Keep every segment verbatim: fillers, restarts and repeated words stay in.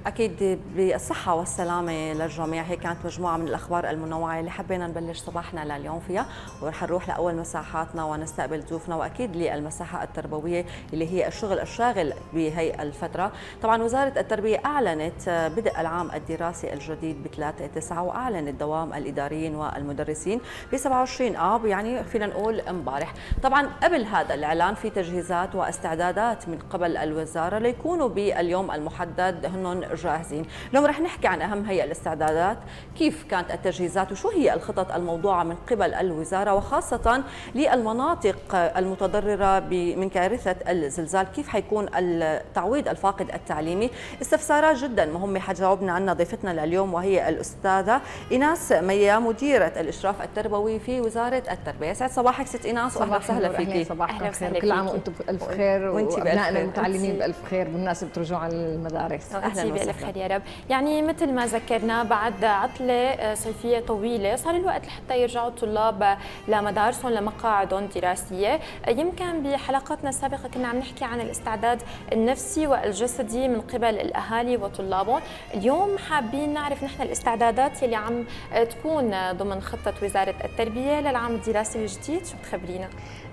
أكيد بالصحة والسلامة للجميع. هي كانت مجموعة من الأخبار المنوعة اللي حبينا نبلش صباحنا لليوم فيها، ورح نروح لأول مساحاتنا ونستقبل ضيوفنا، وأكيد للمساحة التربوية اللي هي الشغل الشاغل بهي الفترة. طبعا وزارة التربية أعلنت بدء العام الدراسي الجديد ب ثلاثة تسعة، وأعلنت دوام الإداريين والمدرسين ب سبعة وعشرين آب، يعني فينا نقول امبارح. طبعا قبل هذا الإعلان في تجهيزات واستعدادات من قبل الوزارة ليكونوا باليوم المحدد هن جاهزين. اليوم رح نحكي عن أهم هي الاستعدادات، كيف كانت التجهيزات وشو هي الخطط الموضوعة من قبل الوزارة، وخاصة للمناطق المتضررة من كارثة الزلزال، كيف حيكون التعويض الفاقد التعليمي. استفسارات جدا مهمة حتجاوبنا عنها ضيفتنا لليوم، وهي الأستاذة إيناس ميا، مديرة الإشراف التربوي في وزارة التربية. سعد صباحك ست إيناس، وأهلا وسهلا فيكي. صباحك بخير، كل عام وأنتم بألف خير، وأبنائنا المتعلمين بألف خير بمناسبة رجوع المدارس. أهلا بألف خير يا رب. يعني مثل ما ذكرنا بعد عطلة صيفية طويلة صار الوقت لحتى يرجعوا الطلاب لمدارسهم لمقاعدهم الدراسية. يمكن بحلقاتنا السابقة كنا عم نحكي عن الاستعداد النفسي والجسدي من قبل الأهالي وطلابهم. اليوم حابين نعرف نحن الاستعدادات اللي عم تكون ضمن خطة وزارة التربية للعام الدراسي الجديد، شو بتخبرينا؟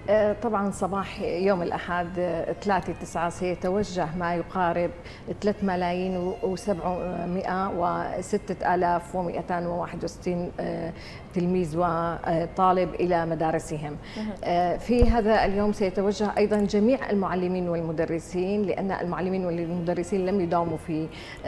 طبعا صباح يوم الأحد ثلاثة تسعة سيتوجه ما يقارب ثلاثة ملايين وسبعمائة وستة آلاف ومئتين وواحد وستين تلميذ وطالب إلى مدارسهم. في هذا اليوم سيتوجه أيضا جميع المعلمين والمدرسين، لأن المعلمين والمدرسين لم يداوموا في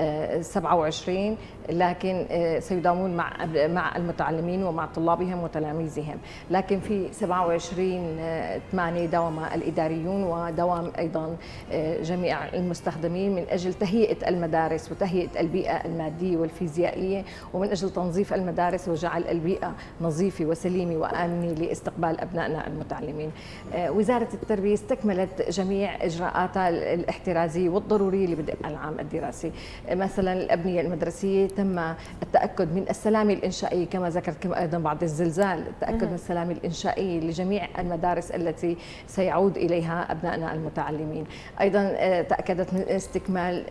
سبعة وعشرين، لكن سيداومون مع مع المتعلمين ومع طلابهم وتلاميذهم. لكن في سبعة وعشرين ثمانية دوام الإداريون ودوام أيضا جميع المستخدمين من أجل تهيئة المدارس وتهيئة البيئة المادية والفيزيائية، ومن أجل تنظيف المدارس وجعل البيئة نظيفة وسليمة وآمنة لاستقبال أبنائنا المتعلمين. وزارة التربية استكملت جميع إجراءاتها الاحترازية والضرورية لبدء العام الدراسي. مثلا الأبنية المدرسية تم التأكد من السلامة الإنشائية، كما ذكرت أيضا بعد الزلزال التأكد من السلامة الإنشائية لجميع المدارس التي سيعود إليها أبنائنا المتعلمين. أيضا تأكدت من استكمال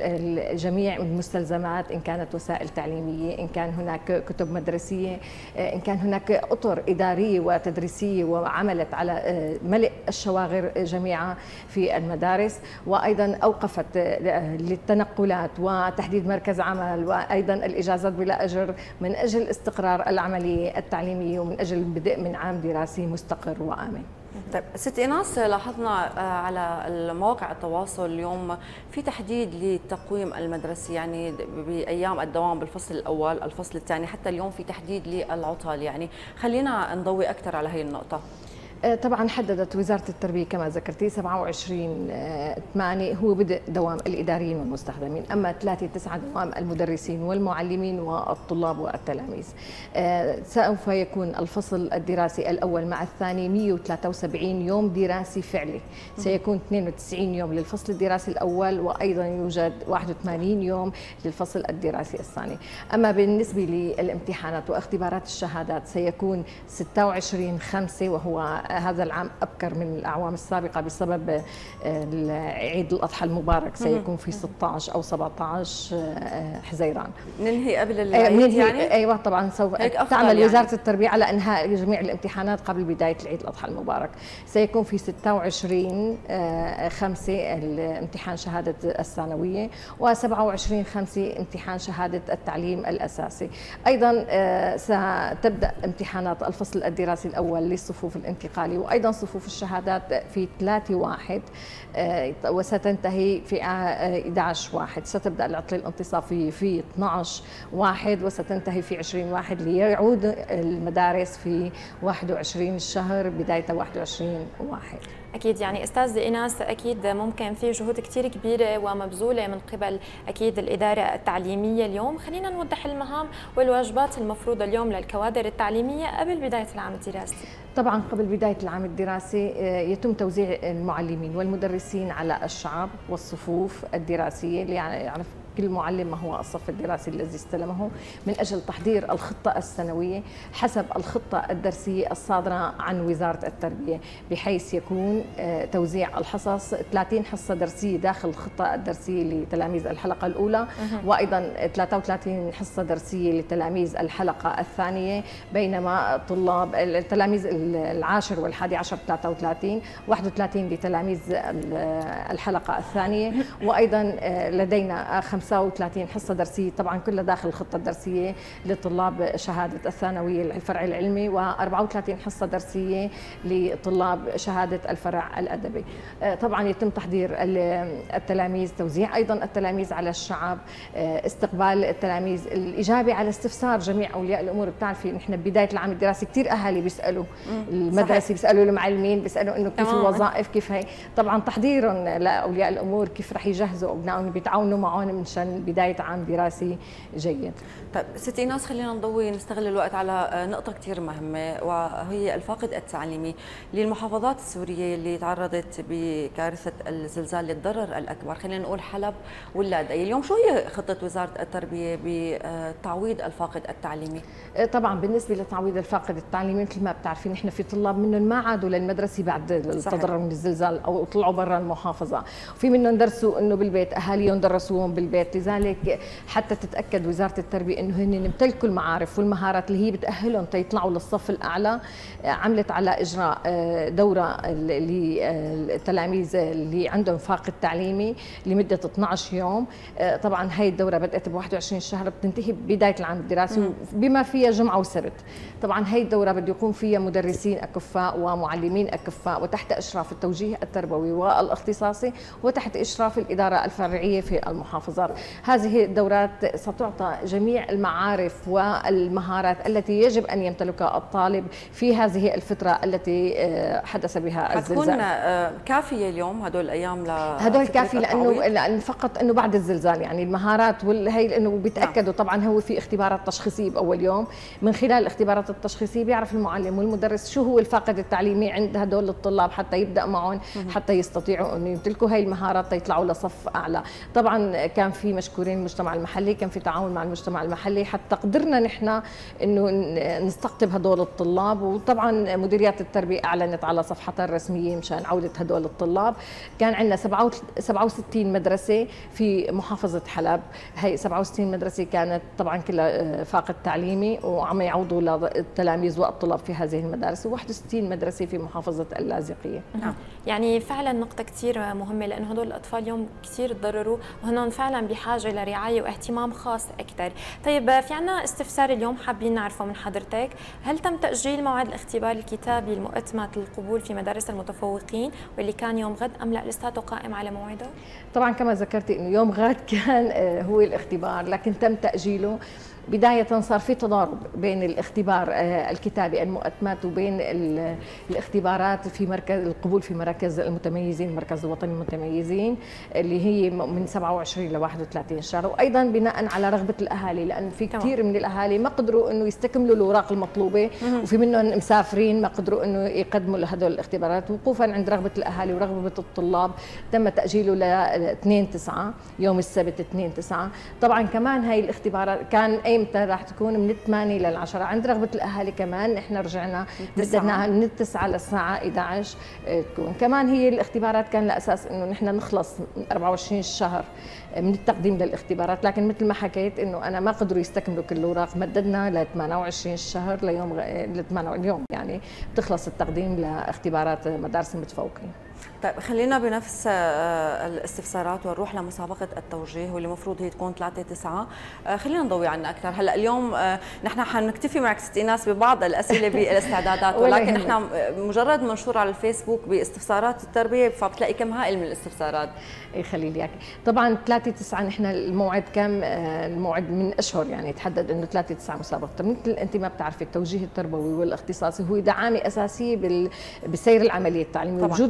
جميع المستلزمات، إن كانت وسائل تعليمية، إن كان هناك كتب مدرسية، إن كان هناك أطر إدارية وتدريسية، وعملت على ملء الشواغر جميعا في المدارس. وأيضا أوقفت للتنقلات وتحديد مركز عمل، وأيضا الإجازات بلا أجر من أجل استقرار العملية التعليمية ومن أجل البدء من عام دراسي مستقر وآمن. طيب ست إيناس، لاحظنا على المواقع التواصل اليوم في تحديد للتقويم المدرسي، يعني بأيام الدوام بالفصل الأول الفصل الثاني، حتى اليوم في تحديد للعطل، يعني خلينا نضوي أكثر على هي النقطة. طبعا حددت وزارة التربية كما ذكرتي سبعة وعشرين ثمانية هو بدء دوام الإداريين والمستخدمين، أما ثلاثة تسعة دوام المدرسين والمعلمين والطلاب والتلاميذ. سوف يكون الفصل الدراسي الأول مع الثاني مئة وثلاثة وسبعين يوم دراسي فعلي، سيكون اثنين وتسعين يوم للفصل الدراسي الأول، وأيضا يوجد واحد وثمانين يوم للفصل الدراسي الثاني. أما بالنسبة للامتحانات واختبارات الشهادات سيكون ستة وعشرين خمسة، وهو هذا العام أبكر من الأعوام السابقة بسبب عيد الأضحى المبارك، سيكون في ستة عشر أو سبعة عشر حزيران. ننهي قبل العيد يعني؟ أيوة طبعا سوف تعمل يعني وزارة التربية على إنهاء جميع الامتحانات قبل بداية العيد الأضحى المبارك. سيكون في ستة وعشرين خمسة الامتحان شهادة الثانوية، وسبعة وعشرين خمسة امتحان شهادة التعليم الأساسي. أيضا ستبدأ امتحانات الفصل الدراسي الأول للصفوف الانتقالية وأيضا صفوف الشهادات في ثلاثة واحد، وستنتهي في أحد عشر واحد. ستبدأ العطلة الانتصافية في اثني عشر واحد وستنتهي في عشرين واحد، ليعود المدارس في واحد وعشرين الشهر بداية واحد وعشرين واحد. أكيد يعني أستاذ إيناس، أكيد ممكن في جهود كتير كبيرة ومبذولة من قبل أكيد الإدارة التعليمية اليوم. خلينا نوضح المهام والواجبات المفروضة اليوم للكوادر التعليمية قبل بداية العام الدراسي. طبعا قبل بداية العام الدراسي يتم توزيع المعلمين والمدرسين على الشعب والصفوف الدراسية، اللي يعرف كل معلم ما هو الصف الدراسي الذي استلمه من أجل تحضير الخطة السنوية حسب الخطة الدرسية الصادرة عن وزارة التربية، بحيث يكون توزيع الحصص ثلاثين حصة درسية داخل الخطة الدرسية لتلاميذ الحلقة الأولى، وأيضا ثلاثة وثلاثين حصة درسية لتلاميذ الحلقة الثانية، بينما طلاب التلاميذ العاشر والحادي عشر ثلاثة وثلاثين، واحد وثلاثين لتلاميذ الحلقة الثانية، وأيضا لدينا خمسة وثلاثين حصة درسية طبعا كلها داخل الخطة الدرسية لطلاب شهادة الثانوية الفرع العلمي، وأربعة وثلاثين حصة درسية لطلاب شهادة الفرع الأدبي. طبعا يتم تحضير التلاميذ، توزيع أيضا التلاميذ على الشعب، استقبال التلاميذ، الإجابة على استفسار جميع أولياء الأمور. بتعرفي نحن بداية العام الدراسي كثير أهالي بيسألوا المدرسة، بيسألوا المعلمين، بيسألوا إنه كيف الوظائف، كيف هي. طبعا تحضيرهم لأولياء الأمور كيف رح يجهزوا أبنائهم، بيتعاونوا معهم مشان بداية عام دراسي جيد. طيب ست ايناس، خلينا نضوي نستغل الوقت على نقطة كثير مهمة، وهي الفاقد التعليمي للمحافظات السورية اللي تعرضت بكارثة الزلزال اللي تضرر الأكبر، خلينا نقول حلب واللاذقية. اليوم شو هي خطة وزارة التربية بتعويض الفاقد التعليمي؟ طبعا بالنسبة لتعويض الفاقد التعليمي مثل ما بتعرفين نحن في طلاب منهم ما عادوا للمدرسة بعد التضرر من الزلزال أو طلعوا برا المحافظة، وفي منهم درسوا إنه بالبيت، أهاليهم درسوهم بالبيت. لذلك حتى تتأكد وزارة التربية إنه هن يمتلكوا المعارف والمهارات اللي هي بتأهلهم تيطلعوا للصف الأعلى، عملت على إجراء دورة للتلاميذ اللي عندهم فاقد تعليمي لمدة اثنعش يوم. طبعا هاي الدورة بدأت ب واحد وعشرين شهر، بتنتهي بداية العام الدراسي بما فيها جمعة وسبت. طبعا هاي الدورة بده يكون فيها مدرسين أكفاء ومعلمين أكفاء، وتحت إشراف التوجيه التربوي والاختصاصي، وتحت إشراف الإدارة الفرعية في المحافظات. هذه الدورات ستعطى جميع المعارف والمهارات التي يجب أن يمتلكها الطالب في هذه الفترة التي حدث بها الزلزال. هتكون كافية اليوم هدول الأيام؟ هدول كافي لأنه لأن فقط أنه بعد الزلزال يعني المهارات والهي، لأنه بيتأكدوا طبعا هو في اختبارات تشخيصية بأول يوم، من خلال الاختبارات التشخيصية بيعرف المعلم والمدرس شو هو الفاقد التعليمي عند هدول الطلاب حتى يبدأ معهم، حتى يستطيعوا أنه يمتلكوا هاي المهارات يطلعوا لصف أعلى. طبعا كان في مشكورين المجتمع المحلي، كان في تعاون مع المجتمع المحلي حتى قدرنا نحن انه نستقطب هدول الطلاب، وطبعا مديريات التربيه اعلنت على صفحتها الرسميه مشان عوده هدول الطلاب. كان عندنا سبعة وستين مدرسه في محافظه حلب، هي سبعة وستين مدرسه كانت طبعا كلها فاقد تعليمي وعم يعوضوا للتلاميذ والطلاب في هذه المدارس، وواحد وستين مدرسه في محافظه اللاذقيه. نعم، يعني فعلا نقطه كثير مهمه، لانه هدول الاطفال اليوم كثير تضرروا وهن فعلا بحاجه لرعايه واهتمام خاص اكثر. طيب في عنا استفسار اليوم حابين نعرفه من حضرتك، هل تم تأجيل موعد الاختبار الكتابي المؤتمت للقبول في مدارس المتفوقين واللي كان يوم غد أم لا لساته قائم على موعده؟ طبعا كما ذكرتي انه يوم غد كان هو الاختبار، لكن تم تأجيله. بداية صار في تضارب بين الاختبار الكتابي المؤتمت وبين الاختبارات في مركز القبول في مراكز المتميزين، المركز الوطني للمتميزين اللي هي من سبعة وعشرين ل واحد وثلاثين شهر، وايضا بناء على رغبة الاهالي، لان في كثير من الاهالي ما قدروا انه يستكملوا الاوراق المطلوبة، وفي منهم مسافرين ما قدروا انه يقدموا لهدول الاختبارات. وقوفا عند رغبة الاهالي ورغبة الطلاب تم تأجيله ل اثنين تسعة، يوم السبت اثنين تسعة. طبعا كمان هاي الاختبارات كان ايمتى راح تكون؟ من الثمانية للعشرة، عند رغبة الاهالي كمان احنا رجعنا بدنا من التسعة للساعة احدى عشر تكون. كمان هي الاختبارات كان لاساس انه نحن نخلص من أربعة وعشرين شهر من التقديم للاختبارات، لكن مثل ما حكيت انه انا ما قدروا يستكملوا كل الاوراق، مددنا ل ثمانية وعشرين شهر ليوم ل ثمانية اليوم يعني بتخلص التقديم لاختبارات مدارس المتفوقين. طيب خلينا بنفس الاستفسارات ونروح لمسابقة التوجيه واللي المفروض هي تكون ثلاثة تسعة. خلينا نضوي عنها أكثر. هلا اليوم نحن حنكتفي معك ست ايناس ببعض الأسئلة بالاستعدادات، ولكن نحن مجرد منشور على الفيسبوك باستفسارات التربية فبتلاقي كم هائل من الاستفسارات. يخلي لي اياك. طبعا ثلاثة تسعة نحن الموعد كم الموعد من اشهر يعني تحدد انه ثلاثة تسعة مسابقة. مثل انت ما بتعرفي التوجيه التربوي والاختصاصي هو دعامة أساسية بالسير العملي التعليمي وجودة العملية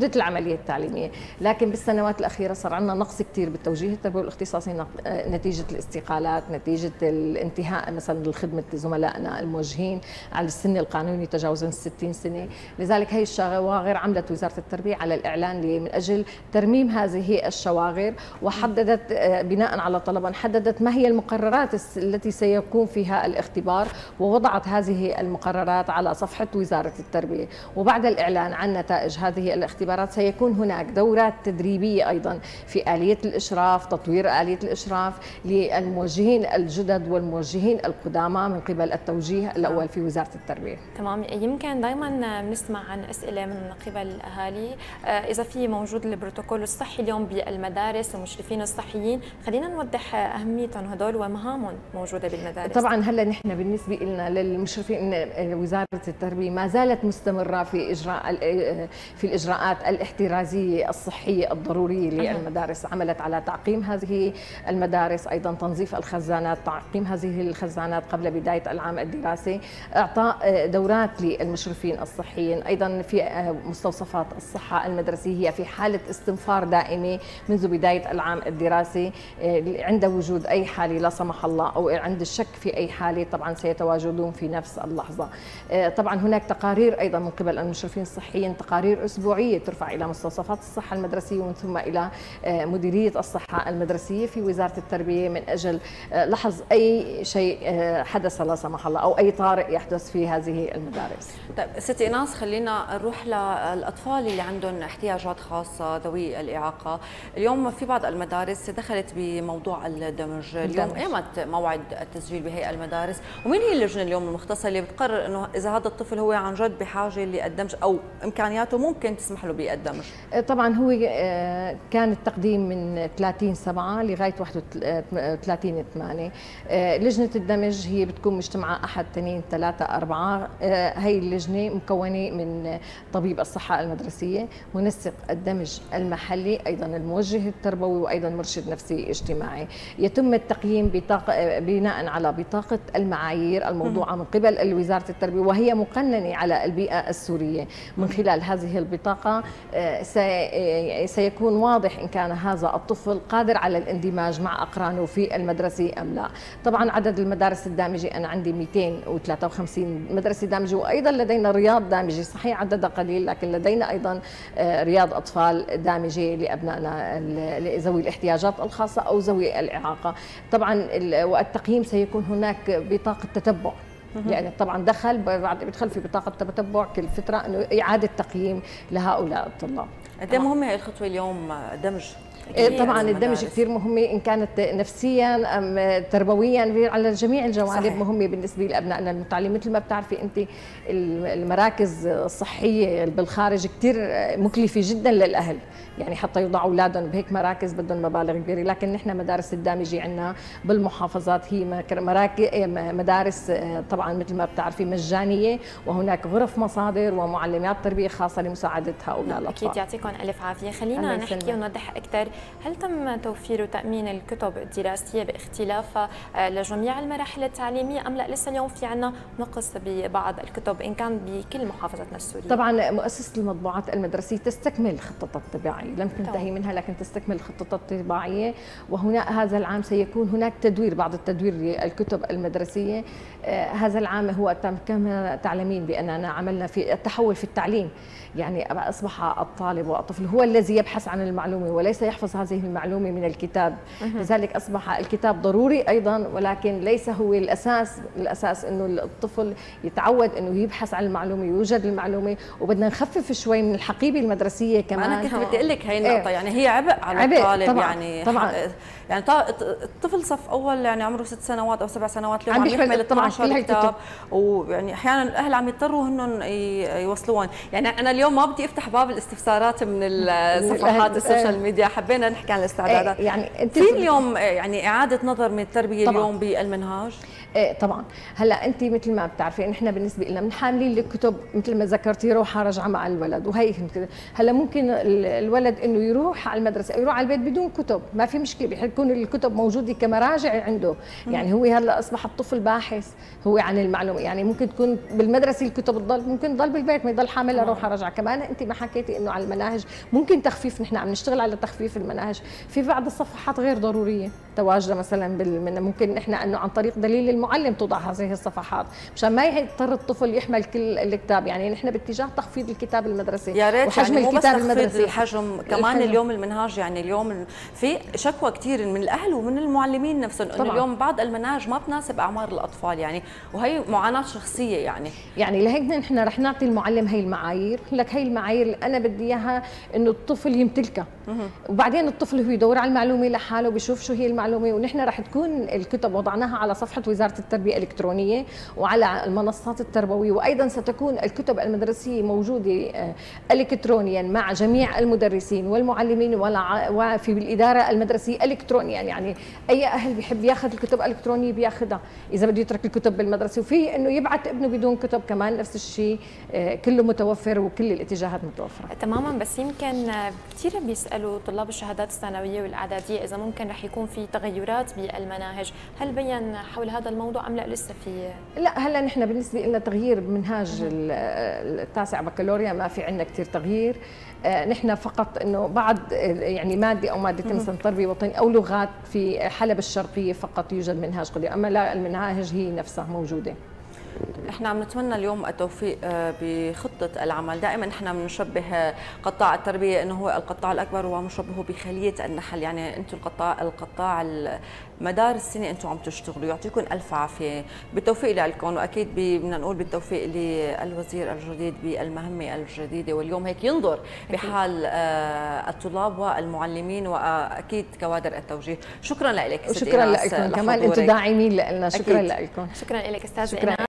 العمليه التعليميه، لكن بالسنوات الاخيره صار عندنا نقص كثير بالتوجيه التربوي والاختصاصي نتيجه الاستقالات، نتيجه الانتهاء مثلا لخدمه زملائنا الموجهين على السن القانوني تجاوزا ستين سنه، لذلك هي الشواغر عملت وزاره التربيه على الاعلان من اجل ترميم هذه الشواغر، وحددت بناء على طلبا حددت ما هي المقررات التي سيكون فيها الاختبار، ووضعت هذه المقررات على صفحه وزاره التربيه. وبعد الاعلان عن نتائج هذه الاختبارات سيكون هناك دورات تدريبيه ايضا في اليه الاشراف، تطوير اليه الاشراف للموجهين الجدد والموجهين القدامى من قبل التوجيه الاول في وزاره التربيه. تمام. يمكن دائما بنسمع عن اسئله من قبل الاهالي اذا في موجود البروتوكول الصحي اليوم بالمدارس، المشرفين الصحيين، خلينا نوضح اهميتهم هدول ومهامهم موجوده بالمدارس. طبعا هلا نحن بالنسبه لنا للمشرفين وزاره التربيه ما زالت مستمره في اجراء في الاجراءات الاحترازيه الصحيه الضروريه للمدارس، عملت على تعقيم هذه المدارس، ايضا تنظيف الخزانات، تعقيم هذه الخزانات قبل بدايه العام الدراسي، اعطاء دورات للمشرفين الصحيين، ايضا في مستوصفات الصحه المدرسيه هي في حاله استنفار دائمه منذ بدايه العام الدراسي، عند وجود اي حاله لا سمح الله او عند الشك في اي حاله طبعا سيتواجدون في نفس اللحظه. طبعا هناك تقارير ايضا من قبل المشرفين الصحيين، تقارير اسبوعيه ترفع الى مستوصفات الصحه المدرسيه ومن ثم الى مديريه الصحه المدرسيه في وزاره التربيه من اجل لحظ اي شيء حدث لا سمح الله او اي طارئ يحدث في هذه المدارس. طيب ستي ايناس، خلينا نروح للاطفال اللي عندهم احتياجات خاصه ذوي الاعاقه. اليوم في بعض المدارس دخلت بموضوع الدمج، اليوم ايمت موعد التسجيل بهيئه المدارس، ومين هي اللجنه اليوم المختصه اللي بتقرر انه اذا هذا الطفل هو عن جد بحاجه للدمج او امكانياته ممكن تسمح له بالدمج؟ طبعا هو كان التقديم من ثلاثين سبعة لغايه واحد وثلاثين ثمانية. لجنه الدمج هي بتكون مجتمعه احد اثنين ثلاثه اربعه، هي اللجنه مكونه من طبيب الصحه المدرسيه، منسق الدمج المحلي، ايضا الموجه التربوي، وايضا مرشد نفسي اجتماعي. يتم التقييم بطاقه بناء على بطاقه المعايير الموضوعه من قبل وزاره التربيه، وهي مقننه على البيئه السوريه. من خلال هذه البطاقه سيكون واضح ان كان هذا الطفل قادر على الاندماج مع اقرانه في المدرسه ام لا. طبعا عدد المدارس الدامجه انا عندي مئتين وثلاثة وخمسين مدرسه دامجه، وايضا لدينا رياض دامجه، صحيح عددها قليل لكن لدينا ايضا رياض اطفال دامجه لابنائنا ذوي الاحتياجات الخاصه او ذوي الاعاقه. طبعا والتقييم سيكون هناك بطاقه تتبع، يعني طبعا دخل بعد بيدخل في بطاقه تتبع كل فتره انه اعاده تقييم لهؤلاء الطلاب. قد ايه مهمه هي الخطوه اليوم الدمج؟ طبعا الدمج كثير مهمه ان كانت نفسيا ام تربويا على جميع الجوانب. صحيح. مهمه بالنسبه لابنائنا المتعلمين. مثل ما بتعرفي انت المراكز الصحيه بالخارج كثير مكلفه جدا للاهل، يعني حتى يوضعوا اولادهم بهيك مراكز بدهم مبالغ كبيره، لكن نحن مدارس الدامجه عندنا بالمحافظات هي مراكز مدارس طبعا مثل ما بتعرفي مجانيه، وهناك غرف مصادر ومعلمات تربيه خاصه لمساعده هؤلاء الاطفال. اكيد يعطيكم الف عافيه. خلينا نحكي ونوضح اكثر، هل تم توفير وتامين الكتب الدراسيه باختلافها لجميع المراحل التعليميه ام لا لسه اليوم في عندنا نقص ببعض الكتب ان كان بكل محافظاتنا السوريه؟ طبعا مؤسسه المطبوعات المدرسيه تستكمل خطتها الطباعيه، لم تنتهي منها لكن تستكمل خطتها الطباعيه، وهنا هذا العام سيكون هناك تدوير، بعض التدوير للكتب المدرسيه. آه هذا العام هو كما تعلمين باننا عملنا في التحول في التعليم، يعني اصبح الطالب والطفل هو الذي يبحث عن المعلومه وليس يحفظ هذه المعلومه من الكتاب، لذلك اصبح الكتاب ضروري ايضا ولكن ليس هو الاساس. الاساس انه الطفل يتعود انه يبحث عن المعلومه، يوجد المعلومه، وبدنا نخفف شوي من الحقيبه المدرسيه كمان. انا كنت بدي اقول لك هي النقطه، يعني هي عبء على عبء الطالب. طبعًا يعني طبعا يعني الطفل صف اول يعني عمره ست سنوات او سبع سنوات اليوم عم يحمل اثني عشر كتاب، ويعني احيانا الاهل عم يضطروا هنن يوصلوهم. يعني انا اليوم ما بدي افتح باب الاستفسارات من الصفحات السوشيال ميديا، حبينا نحكي عن الاستعدادات. يعني في اليوم يعني اعاده نظر من التربيه طبعًا. اليوم بالمنهاج ايه طبعا. هلا انت مثل ما بتعرفي نحن بالنسبه لنا بنحاملين الكتب مثل ما ذكرتي روحه راجعه مع الولد، وهي هلا ممكن الولد انه يروح على المدرسه او يروح على البيت بدون كتب، ما في مشكله، بيكون الكتب موجوده كمراجع عنده. يعني هو هلا اصبح الطفل باحث هو عن المعلومه، يعني ممكن تكون بالمدرسه الكتب تضل، ممكن تضل بالبيت ما يضل حاملها روحه راجعه. كمان انت ما حكيتي انه على المناهج ممكن تخفيف، نحن عم نشتغل على تخفيف المناهج في بعض الصفحات غير ضروريه تواجدها مثلا بال... ممكن نحن انه عن طريق دليل المعلم توضع هذه الصفحات مشان ما يضطر الطفل يحمل كل الكتاب. يعني نحن باتجاه تخفيض الكتاب المدرسي يا ريت، وحجم يعني الكتاب مو بس المدرسي الحجم، كمان الحجم. اليوم المنهاج، يعني اليوم في شكوى كثير من الاهل ومن المعلمين نفسهم انه اليوم بعض المناهج ما بتناسب اعمار الاطفال، يعني وهي معاناه شخصيه. يعني يعني لهيك نحن رح نعطي المعلم هي المعايير، لك هي المعايير اللي انا بدي اياها انه الطفل يمتلكها، وبعدين الطفل هو يدور على المعلومه لحاله وبيشوف شو هي المعلومه. ونحن رح تكون الكتب وضعناها على صفحه وزاره التربيه الالكترونيه وعلى المنصات التربويه، وايضا ستكون الكتب المدرسيه موجوده الكترونيا مع جميع المدرسين والمعلمين وفي الاداره المدرسيه الكترونيا. يعني اي اهل بيحب ياخذ الكتب الالكترونيه بياخذها اذا بده يترك الكتب بالمدرسه، وفي انه يبعث ابنه بدون كتب كمان نفس الشيء، كله متوفر وكل الاتجاهات متوفره تماما. بس يمكن كثير بيسالوا طلاب الشهادات الثانويه والاعداديه اذا ممكن رح يكون في تغيرات بالمناهج، هل بين حول هذا الموضوع ام لا لسه في؟ لا هلا نحن بالنسبه لنا تغيير منهاج التاسع بكالوريا ما في عندنا كثير تغيير. نحن فقط انه بعض يعني ماده او مادتين مثلا تربيه وطنيه او لغات في حلب الشرقيه فقط يوجد منهاج قديم، اما لا المناهج هي نفسها موجوده. احنا عم نتمنى اليوم التوفيق بخطه العمل. دائما احنا بنشبه قطاع التربيه انه هو القطاع الاكبر ومشبهه بخليه النحل، يعني انتم القطاع القطاع مدار السنه انتم عم تشتغلوا، يعطيكم الف عافيه، بالتوفيق لكم، واكيد بدنا نقول بالتوفيق للوزير الجديد بالمهمه الجديده، واليوم هيك ينظر بحال الطلاب والمعلمين واكيد كوادر التوجيه. شكرا لك. وشكرا لكم كمان انتم داعمين لنا، شكرا لكم. شكرا لك استاذ.